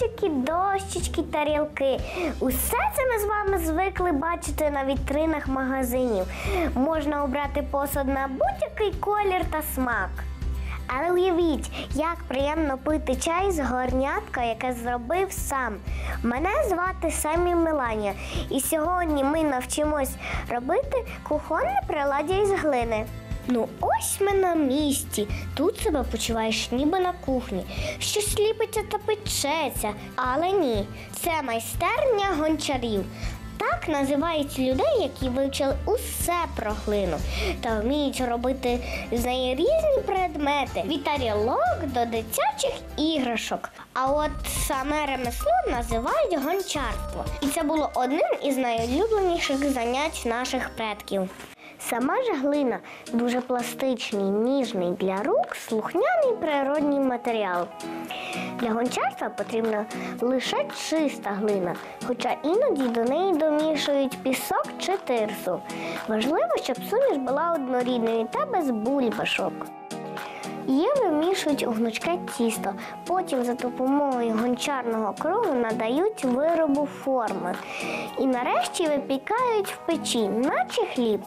глечики, дощечки, тарілки. Усе це ми з вами звикли бачити на вітринах магазинів. Можна обрати посуд на будь-який колір та смак. Але уявіть, як приємно пити чай з горнятка, яке зробив сам. Мене звати Семі Меланія, і сьогодні ми навчимось робити кухонне приладдя із глини. Ну ось ми на місці. Тут себе почуваєш ніби на кухні. Щось ліпиться та печеться. Але ні, це майстерня гончарів. Так називають людей, які вивчили усе про глину та вміють робити з неї різні предмети, від тарілок до дитячих іграшок. А от саме ремесло називають гончарство. І це було одним із найулюбленіших занять наших предків. Сама ж глина – дуже пластичний, ніжний для рук, слухняний природній матеріал. Для гончарства потрібна лише чиста глина, хоча іноді до неї домішують пісок чи тирсу. Важливо, щоб суміш була однорідною та без бульбашок. Її вимішують у гнучке тісто, потім за допомогою гончарного кругу надають виробу форми. І нарешті випікають в печі, наче хліб.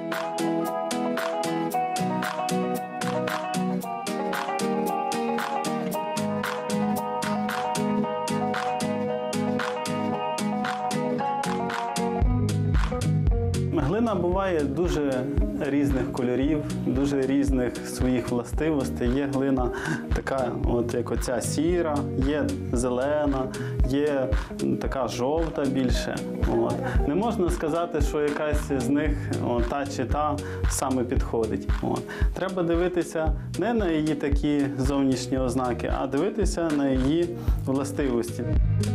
Глина буває дуже різних кольорів, дуже різних своїх властивостей. Є глина така, от як оця сіра, є зелена, є така жовта більше. От. Не можна сказати, що якась з них, та чи та, саме підходить. От. Треба дивитися не на її такі зовнішні ознаки, а дивитися на її властивості.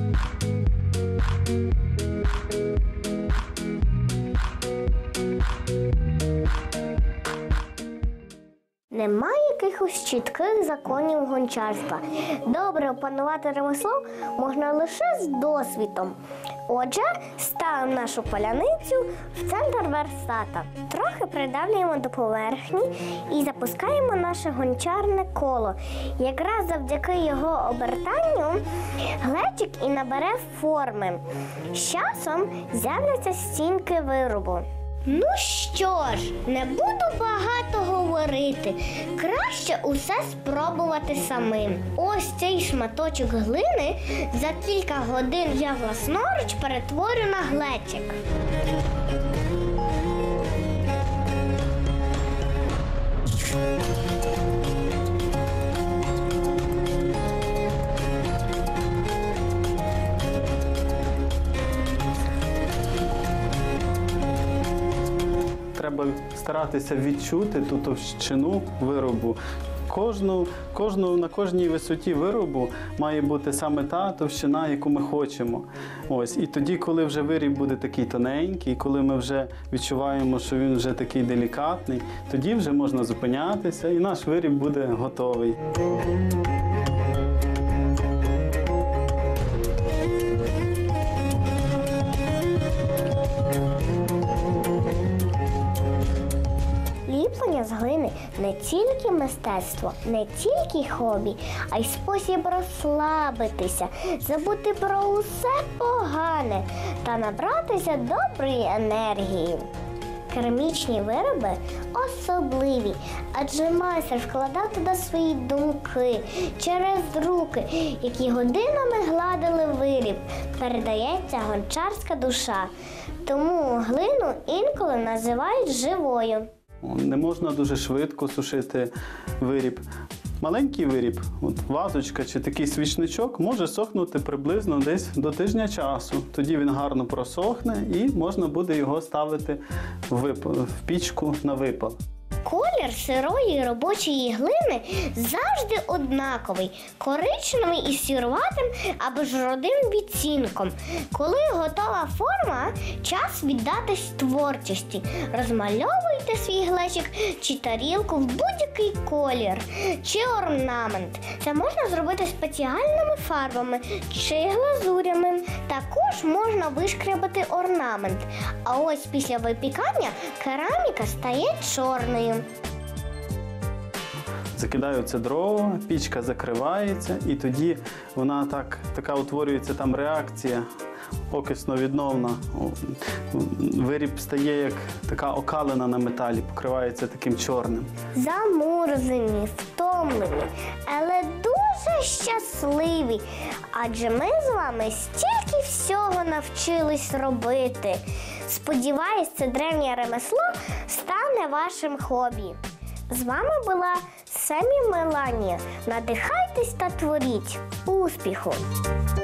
Немає якихось чітких законів гончарства. Добре опанувати ремесло можна лише з досвідом. Отже, ставимо нашу паляницю в центр верстата. Трохи придавлюємо до поверхні і запускаємо наше гончарне коло. Якраз завдяки його обертанню глечик і набере форми. З часом з'являться стінки виробу. Ну що ж, не буду багато говорити. Краще усе спробувати самим. Ось цей шматочок глини за кілька годин я власноруч перетворю на глечик. Треба старатися відчути ту товщину виробу. На кожній висоті виробу має бути саме та товщина, яку ми хочемо. Ось. І тоді, коли вже виріб буде такий тоненький, коли ми вже відчуваємо, що він вже такий делікатний, тоді вже можна зупинятися і наш виріб буде готовий. Ліплення з глини не тільки мистецтво, не тільки хобі, а й спосіб розслабитися, забути про усе погане та набратися доброї енергії. Керамічні вироби особливі, адже майстер вкладав туди свої думки через руки, які годинами гладили виріб. Передається гончарська душа. Тому глину інколи називають живою. Не можна дуже швидко сушити виріб. Маленький виріб, вазочка чи такий свічничок, може сохнути приблизно десь до тижня часу. Тоді він гарно просохне і можна буде його ставити в пічку на випал. Колір сирої робочої глини завжди однаковий – коричневий із сіруватим або ж рудим відтінком. Коли готова форма, час віддатись творчості. Розмальовуйте свій глечик чи тарілку в будь-який колір чи орнамент. Це можна зробити спеціальними фарбами чи глазурями. Також можна вишкрябати орнамент. А ось після випікання кераміка стає чорною. закидаються дрова, пічка закривається, і тоді вона така утворюється там реакція окисно-відновна. Виріб стає як така окалина на металі, покривається таким чорним. Замурзані, втомлені, але дуже щасливі. Адже ми з вами стільки всього навчились робити. Сподіваюсь, це древнє ремесло стане вашим хобі. З вами була Семі Меланія. Надихайтесь та творіть. Успіху!